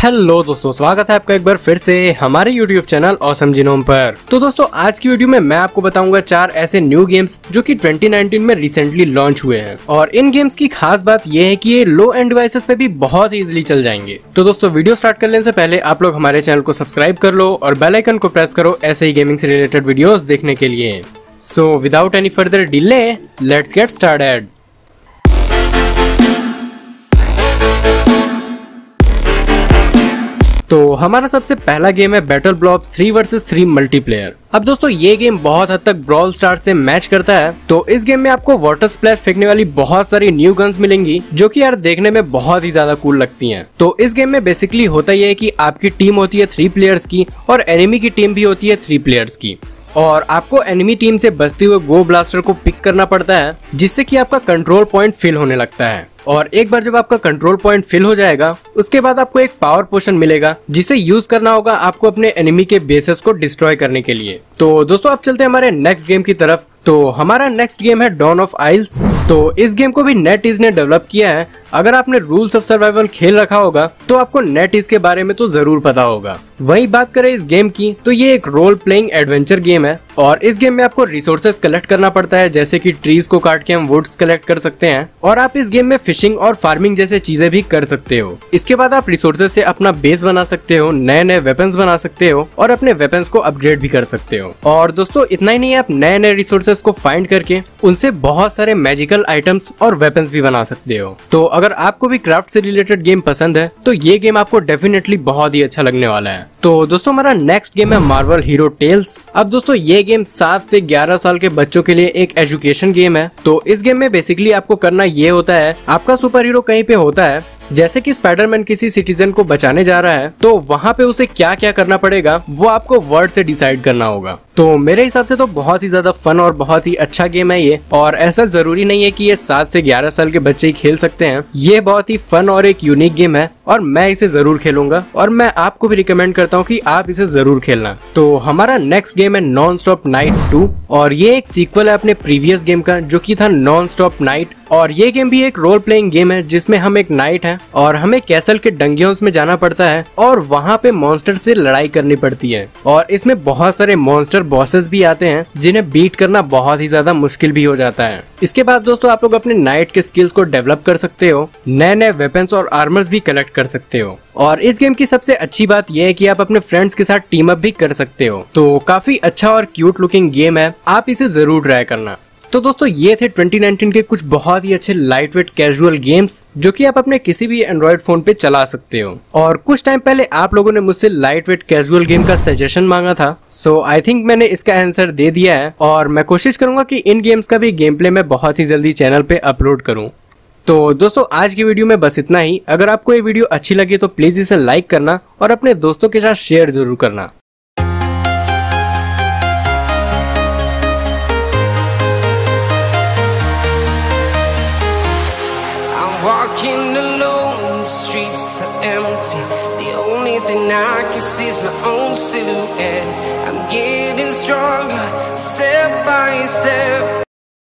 Hello दोस्तों, स्वागत है आपका एक बार फिर से हमारे YouTube चैनल ऑसम जीनोम पर। तो दोस्तों आज की वीडियो में मैं आपको बताऊंगा 4 ऐसे न्यू गेम्स जो कि 2019 में रिसेंटली लॉन्च हुए हैं और इन गेम्स की खास बात यह है कि ये लो एंड डिवाइसेस पे भी बहुत इजीली चल जाएंगे। तो दोस्तों वीडियो स्टार्ट करने से पहले आप लोग हमारे चैनल को सब्सक्राइब कर लो और बेल आइकन को प्रेस करो ऐसे ही गेमिंग से रिलेटेड वीडियोस देखने के लिए। So without any further delay let's get started. तो हमारा सबसे पहला गेम है बैटल ब्लॉक्स 3 वर्सेस 3 मल्टीप्लेयर। अब दोस्तों ये गेम बहुत हद तक ब्रॉल स्टार से मैच करता है। तो इस गेम में आपको वाटर स्प्लैश फेंकने वाली बहुत सारी न्यू गन्स मिलेंगी जो कि यार देखने में बहुत ही ज्यादा कूल लगती हैं। तो इस गेम में बेसिकली होता ये है कि आपकी टीम होती है 3 प्लेयर्स की और एनिमी की टीम भी होती है 3 प्लेयर्स की और आपको एनिमी टीम से बचते हुए गो ब्लास्टर को पिक करना पड़ता है जिससे कि आपका कंट्रोल पॉइंट फिल होने लगता है। और एक बार जब आपका कंट्रोल पॉइंट फिल हो जाएगा उसके बाद आपको एक पावर पोशन मिलेगा जिसे यूज करना होगा आपको अपने एनिमी के बेसेस को डिस्ट्रॉय करने के लिए। तो दोस्तों अब चलते हैं हमारे नेक्स्ट गेम की तरफ। तो हमारा नेक्स्ट गेम है डॉन ऑफ आइल्स। तो इस गेम को भी नेटइज ने डेवलप किया है। अगर आपने रूल्स ऑफ सर्वाइवल खेल रखा होगा तो आपको नेटइज के बारे में तो जरूर पता होगा। वही बात करें इस गेम की तो ये एक रोल प्लेइंग एडवेंचर गेम है और इस गेम में आपको रिसोर्सेज कलेक्ट करना पड़ता है, जैसे कि ट्रीज को काट के हम वुड्स कलेक्ट कर सकते हैं और आप इस गेम में फिशिंग और फार्मिंग जैसे चीजें भी कर सकते हो। इसके बाद आप रिसोर्सेज से अपना बेस बना सकते हो, नए नए वेपन्स बना सकते हो और अपने वेपन्स को अपग्रेड भी कर सकते हो। और दोस्तों इतना ही नहीं, आप नए नए रिसोर्सेज को फाइंड करके उनसे बहुत सारे मैजिकल आइटम्स और वेपन्स भी बना सकते हो। तो अगर आपको भी क्राफ्ट से रिलेटेड गेम पसंद है तो ये गेम आपको डेफिनेटली बहुत ही अच्छा लगने वाला है। तो दोस्तों हमारा नेक्स्ट गेम है मार्वल हीरो टेल्स। अब दोस्तों ये गेम 7 से 11 साल के बच्चों के लिए एक एजुकेशन गेम है। तो इस गेम में बेसिकली आपको करना ये होता है, आपका सुपर हीरो कहीं पे होता है, जैसे कि स्पाइडरमैन किसी सिटीजन को बचाने जा रहा है तो वहाँ पे उसे क्या क्या करना पड़ेगा वो आपको वर्ड से डिसाइड करना होगा। तो मेरे हिसाब से तो बहुत ही ज्यादा फन और बहुत ही अच्छा गेम है ये। और ऐसा जरूरी नहीं है कि ये 7 से 11 साल के बच्चे ही खेल सकते हैं। ये बहुत ही फन और एक यूनिक गेम है और मैं इसे जरूर खेलूंगा और मैं आपको भी रिकमेंड करता हूँ कि आप इसे जरूर खेलना। तो हमारा नेक्स्ट गेम है नॉन स्टॉप नाइट 2 और ये एक सीक्वल है अपने प्रीवियस गेम का जो कि था नॉन स्टॉप नाइट। और ये गेम भी एक रोल प्लेइंग गेम है जिसमें हम एक नाइट हैं और हमें कैसल के डंगियोंस में जाना पड़ता है और वहाँ पे मॉन्स्टर से लड़ाई करनी पड़ती है। और इसमें बहुत सारे मॉन्स्टर बॉसेस भी आते हैं जिन्हें बीट करना बहुत ही ज्यादा मुश्किल भी हो जाता है। इसके बाद दोस्तों आप लोग अपने नाइट के स्किल्स को डेवलप कर सकते हो, नए नए वेपन्स और आर्मर्स भी कलेक्ट कर सकते हो। और इस गेम की सबसे अच्छी बात यह है कि आप अपने फ्रेंड्स के साथ टीम अप भी कर सकते हो। तो काफी अच्छा और क्यूट लुकिंग गेम है, आप इसे जरूर ट्राई करना। तो दोस्तों ये थे 2019 के कुछ बहुत ही अच्छे लाइट वेट कैजुअल गेम्स जो कि आप अपने किसी भी एंड्रॉइड फोन पे चला सकते हो। और कुछ टाइम पहले आप लोगों ने मुझसे लाइट वेट कैजुअल गेम का सजेशन मांगा था, सो आई थिंक मैंने इसका आंसर दे दिया है और मैं कोशिश करूंगा कि इन गेम्स का भी गेम प्ले मैं बहुत ही जल्दी चैनल पे अपलोड करूँ। तो दोस्तों आज की वीडियो में बस इतना ही। अगर आपको ये वीडियो अच्छी लगी तो प्लीज इसे लाइक करना और अपने दोस्तों के साथ शेयर जरूर करना। Walking alone, the streets are empty. The only thing I can see is my own silhouette. I'm getting stronger, step by step.